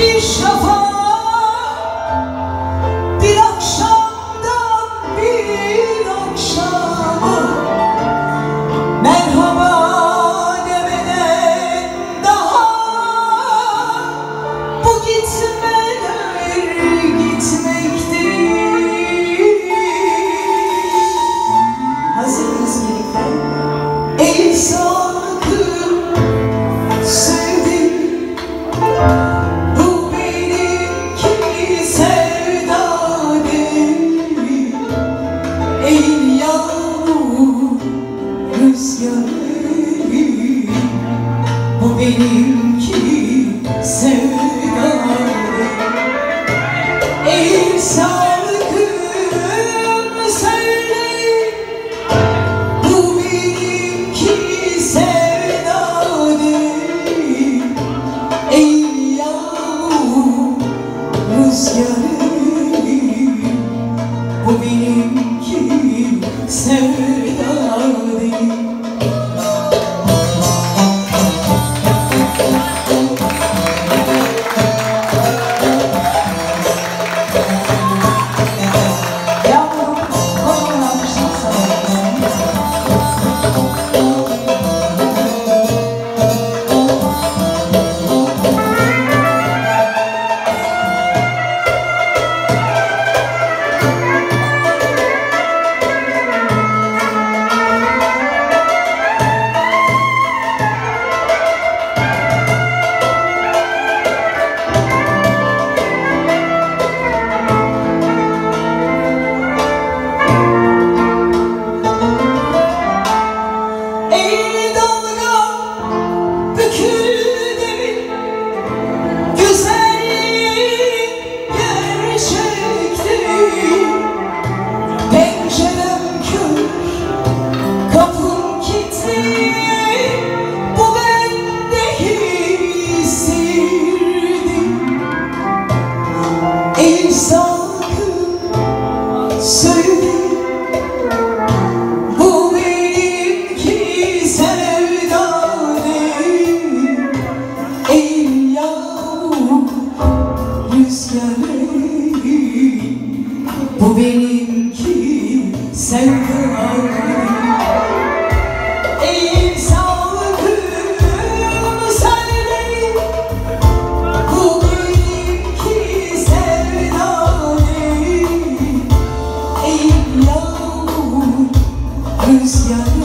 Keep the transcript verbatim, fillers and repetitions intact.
bir şafak, bir akşamdan bir akşama merhaba demeden daha bu gitmeler gitmektir. Hazırız birlikte. Ey sakın sevdim, bu benimki sevda değil. Ey yağmur rüzgarı, bu benimki sevda değil. Ey salkım söyleyin, bu benimki sevda değil. Ey yağmur rüzgarı, bu benimki sevda değil. Söyle, bu benimki sevda değil. Ey yağmur rüzgarı, bu benimki sevda değil. Ey salkım söyleyin, bu benimki sevda değil. Ey yağmur rüzgarı,